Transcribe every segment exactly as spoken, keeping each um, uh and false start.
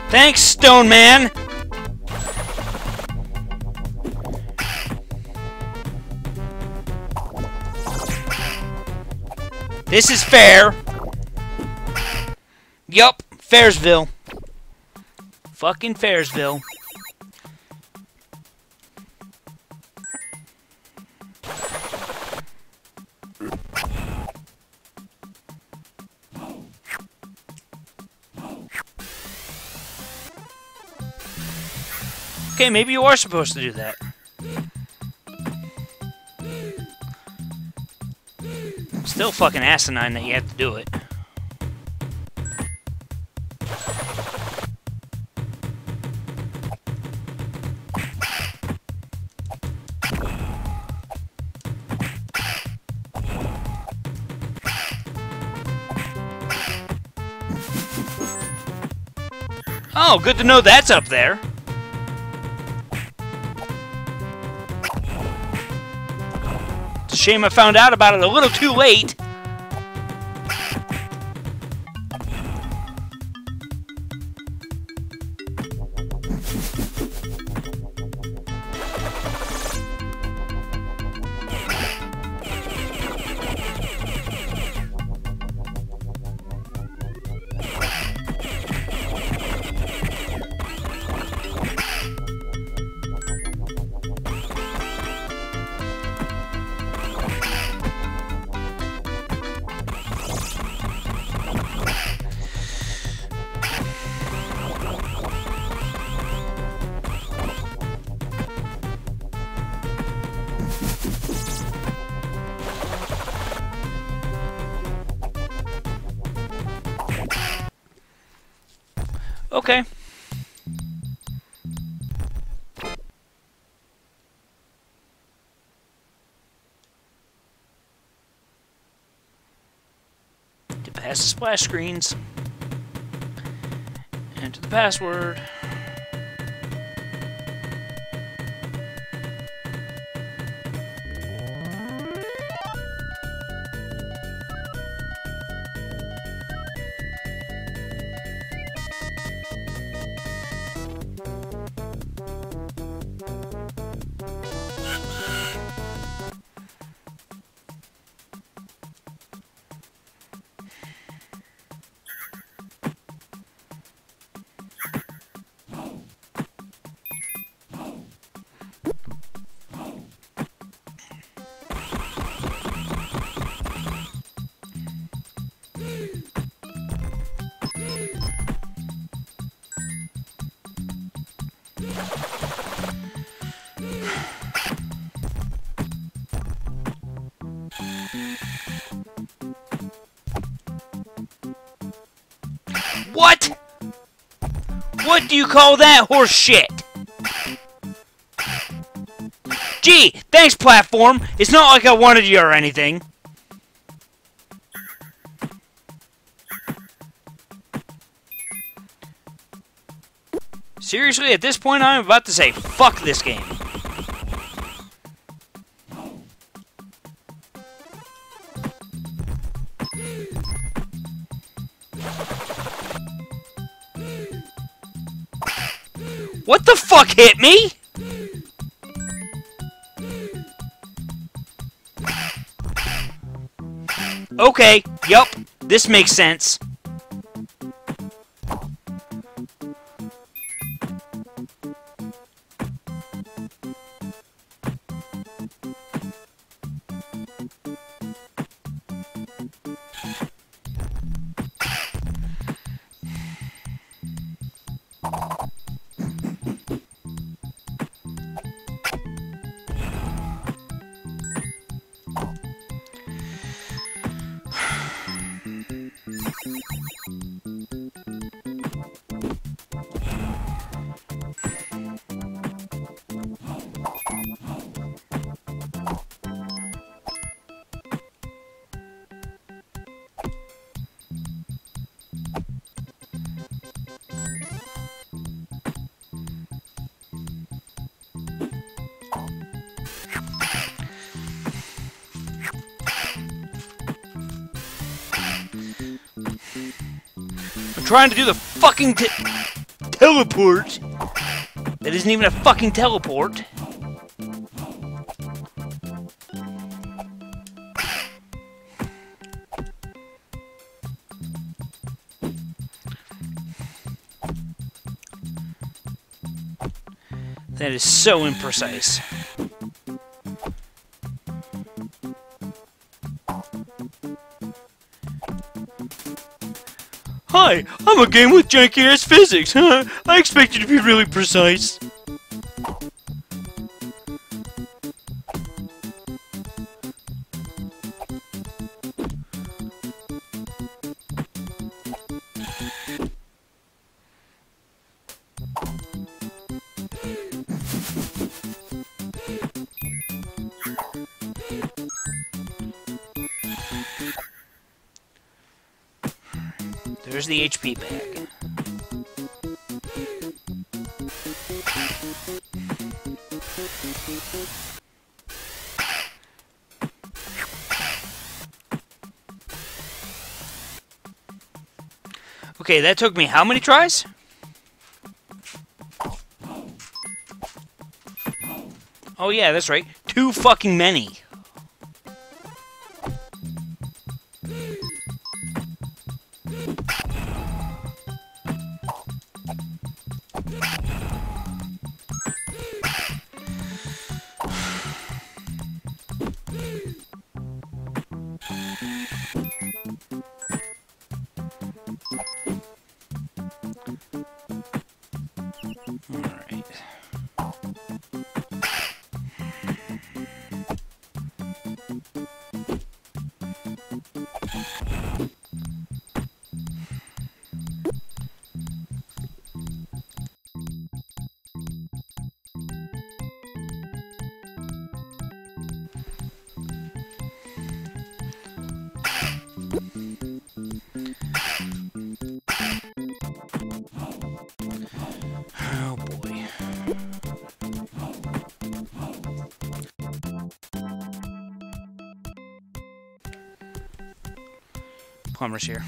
Thanks, Stone Man! This is fair. Yup, Fairsville. Fucking Fairsville. Okay, maybe you are supposed to do that. Still fucking asinine that you have to do it. Oh, good to know that's up there. It's a shame I found out about it a little too late. Okay. To pass the splash screens. Enter the password. What? What do you call that horse shit? Gee, thanks, platform. It's not like I wanted you or anything. Seriously, at this point, I'm about to say, fuck this game. What the fuck hit me? Okay, yup, this makes sense. I'm trying to do the fucking t teleport. That isn't even a fucking teleport. That is so imprecise. Hi, I'm a game with janky-ass physics, huh? I expect you to be really precise. There's the H P bag. Okay, that took me how many tries? Oh yeah, that's right. Too fucking many. Oh boy. Plumber's here.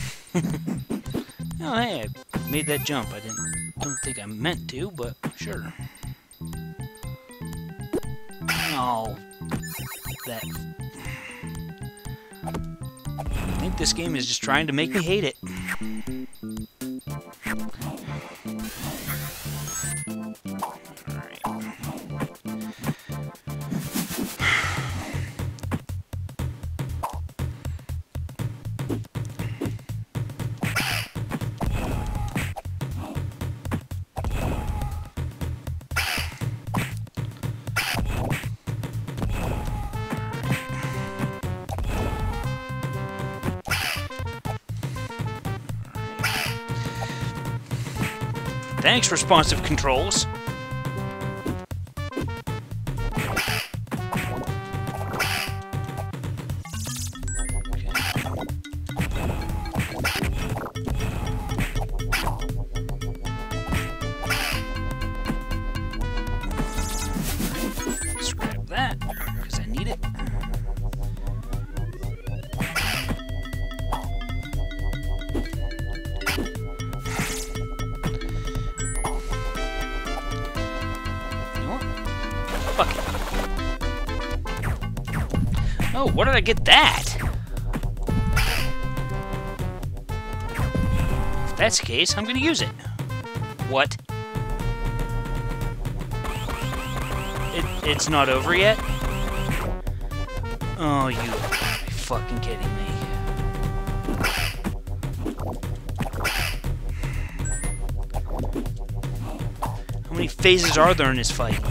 Oh hey, I made that jump. I didn't don't think I meant to, but sure. Oh, that. I think this game is just trying to make me hate it. Thanks, responsive controls. Let's grab that, because I need it. Oh, where did I get that? If that's the case, I'm gonna use it. What? It, it's not over yet? Oh, you are fucking kidding me. How many phases are there in this fight?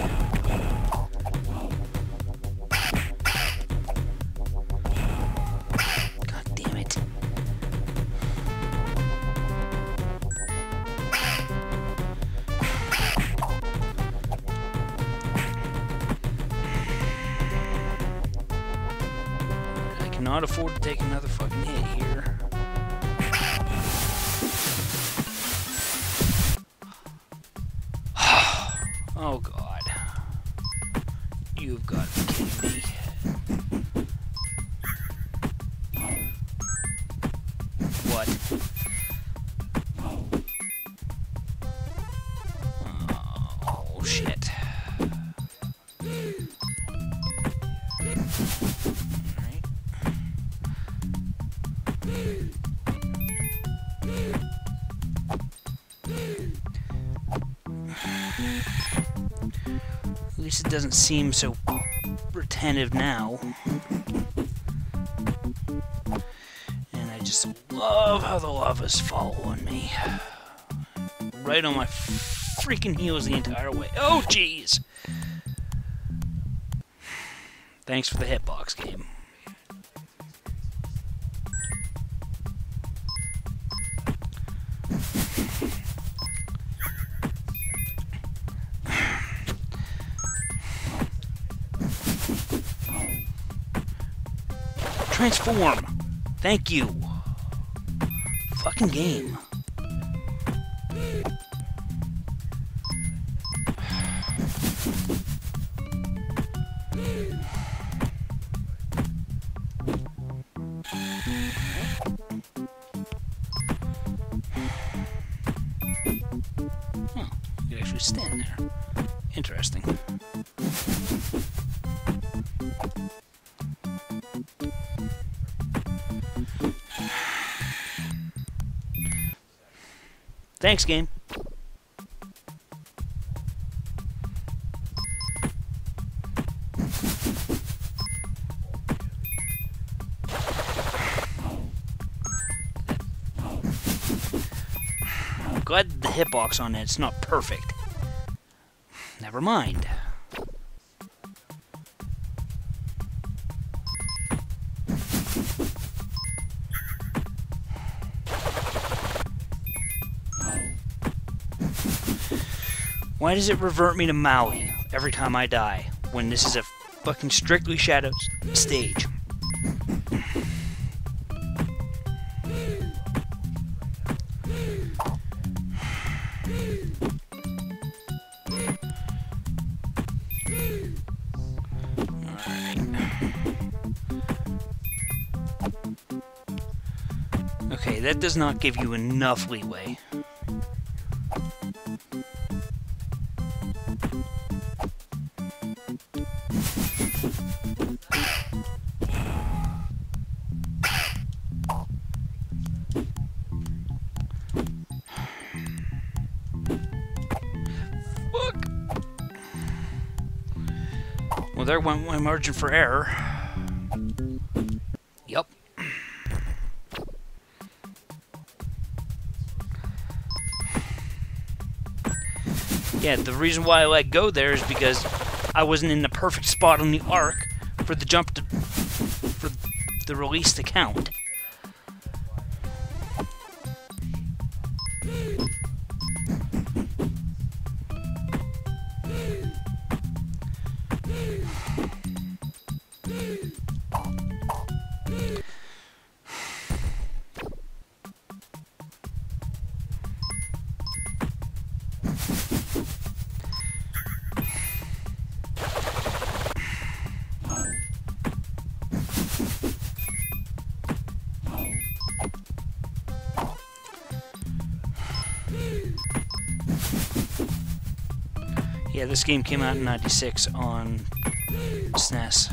Cannot afford to take another fucking hit here. Oh god. You've got to be kidding me. What? least it doesn't seem so retentive now. And I just love how the lava's following me. Right on my freaking heels the entire way. Oh, jeez! Thanks for the hitbox game. Transform! Thank you! Fucking game. Huh, you could actually stand there. Interesting. Thanks, game. I'm glad the hitbox on it's not perfect. Never mind. Why does it revert me to Maui every time I die, when this is a fucking strictly Shadows stage? Alright. Okay, that does not give you enough leeway. Well, there went my margin for error. Yup. Yeah, the reason why I let go there is because I wasn't in the perfect spot on the arc for the jump to... for the release to count. Yeah, this game came out in ninety-six on S N E S.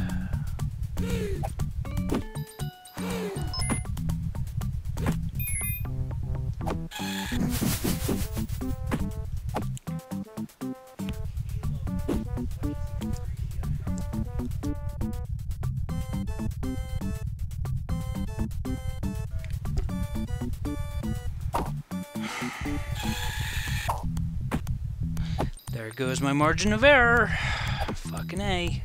There goes my margin of error. Fucking A.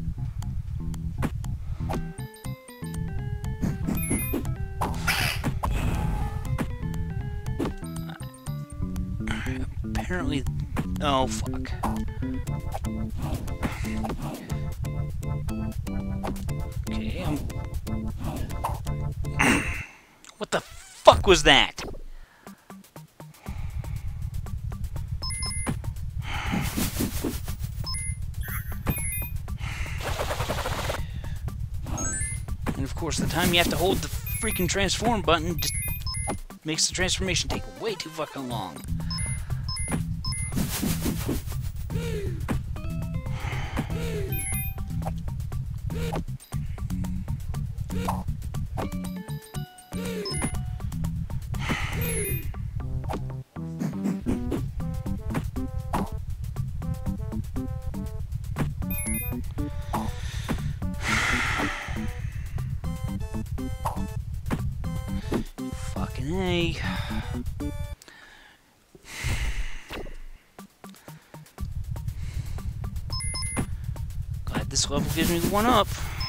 Apparently... Oh, fuck. Okay, I'm... What the fuck was that? And of course, the time you have to hold the freaking transform button just makes the transformation take way too fucking long. Hey. Glad this level gives me one up.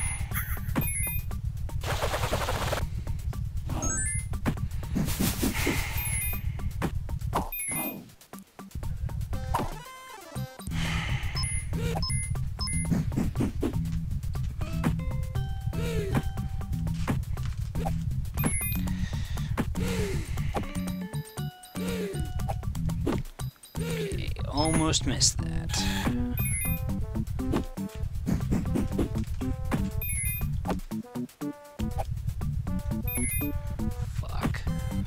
Almost missed that. Fuck.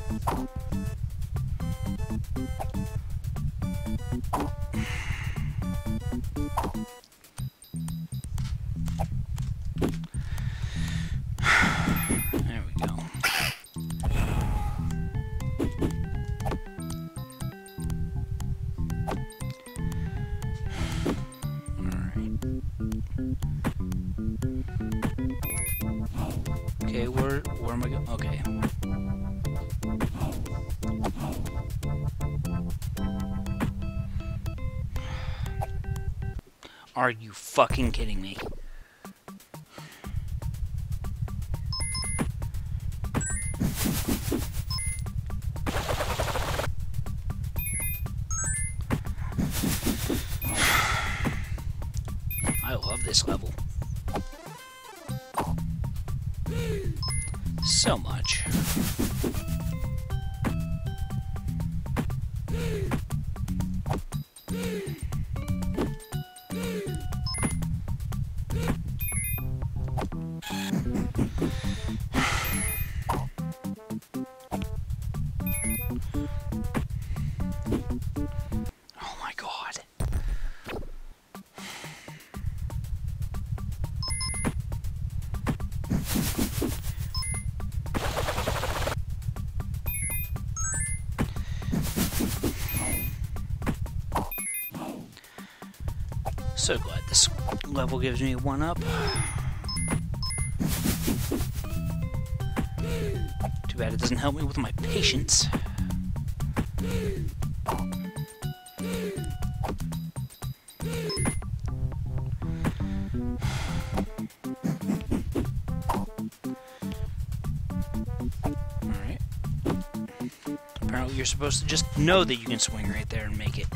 There we go. Okay, where where am I going? Okay. Are you fucking kidding me? I love this level. So much. Oh my god. So glad this level gives me one up. Too bad it doesn't help me with my patience. Alright. Apparently you're supposed to just know that you can swing right there and make it.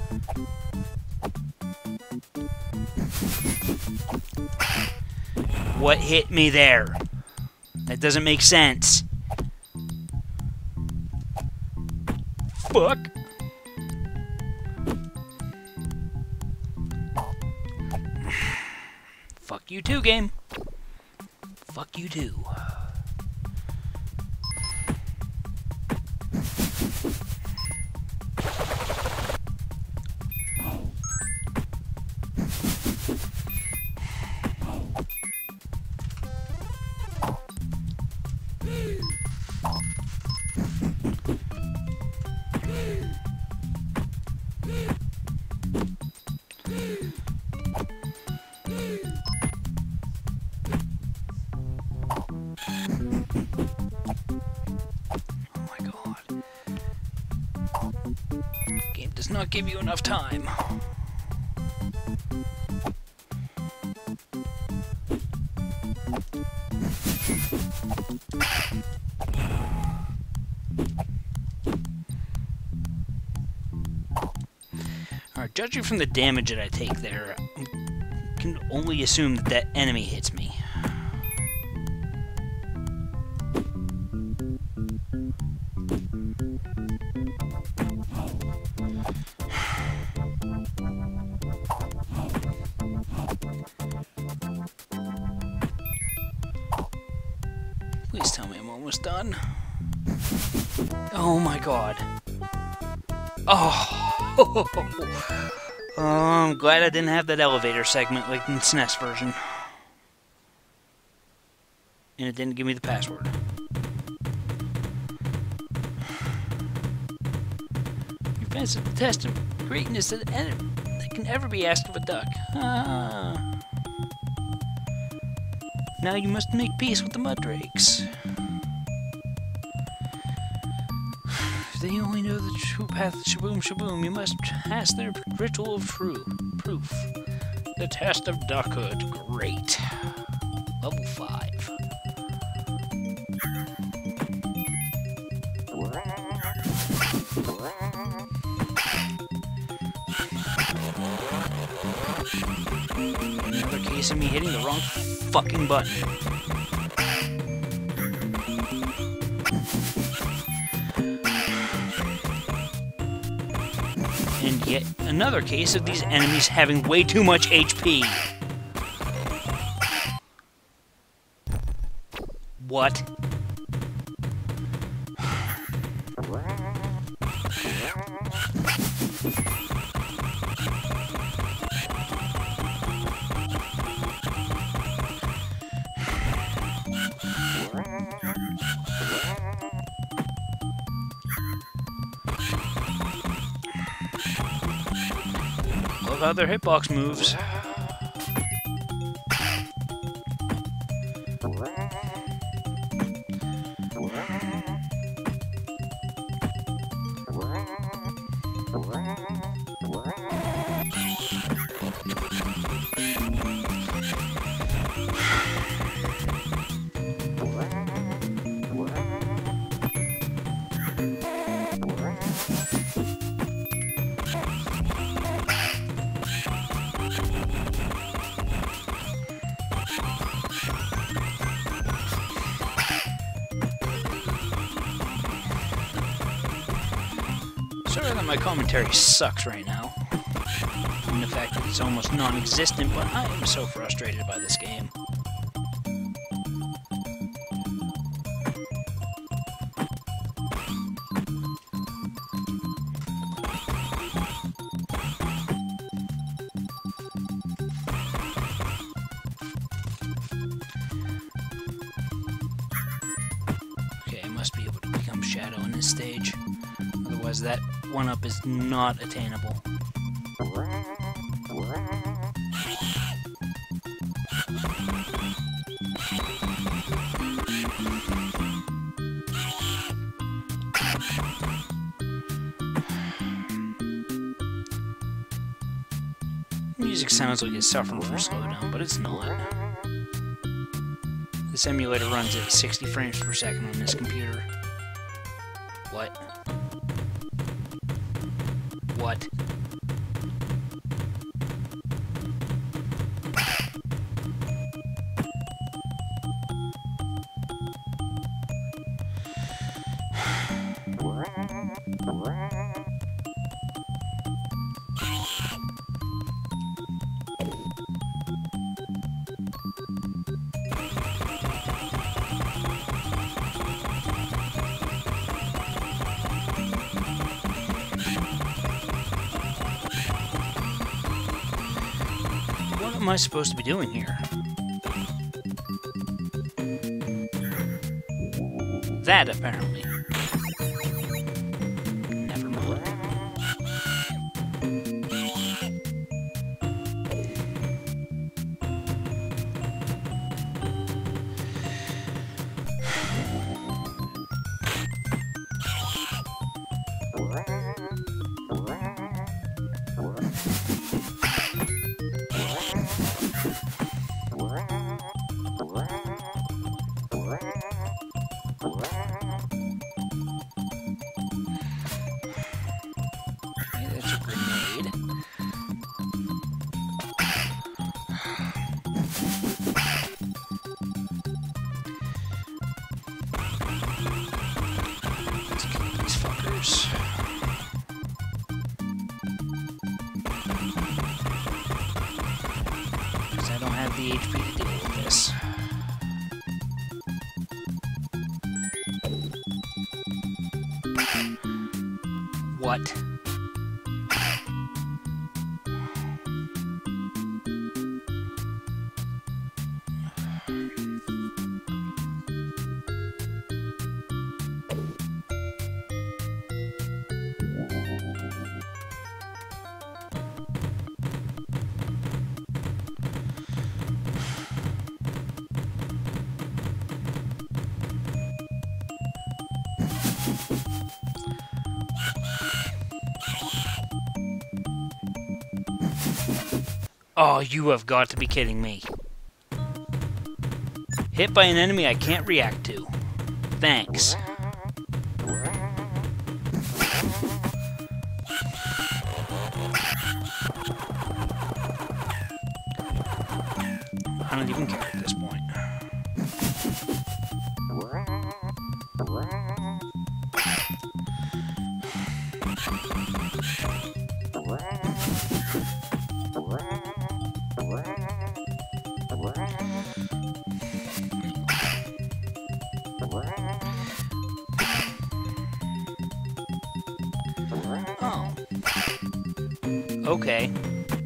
What hit me there? That doesn't make sense. Fuck. Fuck you too, game. Fuck you too. Does not give you enough time. Alright, judging from the damage that I take there, I can only assume that that enemy hits me. Please tell me I'm almost done. Oh my god. Oh, oh I'm glad I didn't have that elevator segment like in the S N E S version. And it didn't give me the password. Your fans have the test of greatness that, that can ever be asked of a duck. Ah. Now you must make peace with the mud drakes. they only know the true path of Shaboom Shaboom, you must pass their ritual of true proof. The test of duckhood. Great. Level five. Another case of me hitting the wrong fucking button. And yet another case of these enemies having way too much H P. What? Love how their hitbox moves. Sorry that my commentary sucks right now. And the fact that it's almost non-existent, but I am so frustrated by this game. Okay, I must be able to become Shadow in this stage. Otherwise, that one-up is not attainable. Music sounds like it's suffering from slowdown, but it's not. This emulator runs at sixty frames per second on this computer. What? What? What am I supposed to be doing here? That, apparently. Never mind. Because I don't have the H P to deal with this. What? Oh, you have got to be kidding me. Hit by an enemy I can't react to. Thanks. I don't even care at this point. Oh. Okay.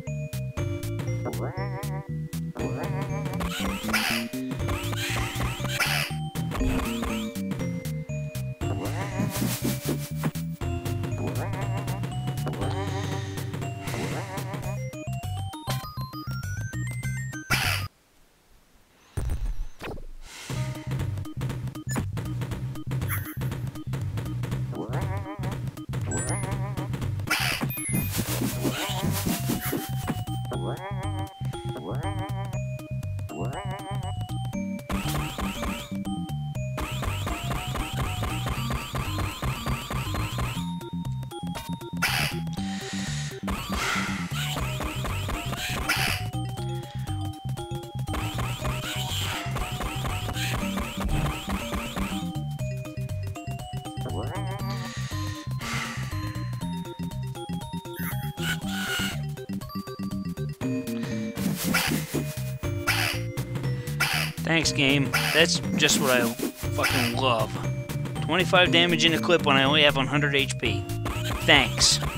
Thanks, game. That's just what I fucking love. twenty-five damage in a clip when I only have one hundred H P. Thanks.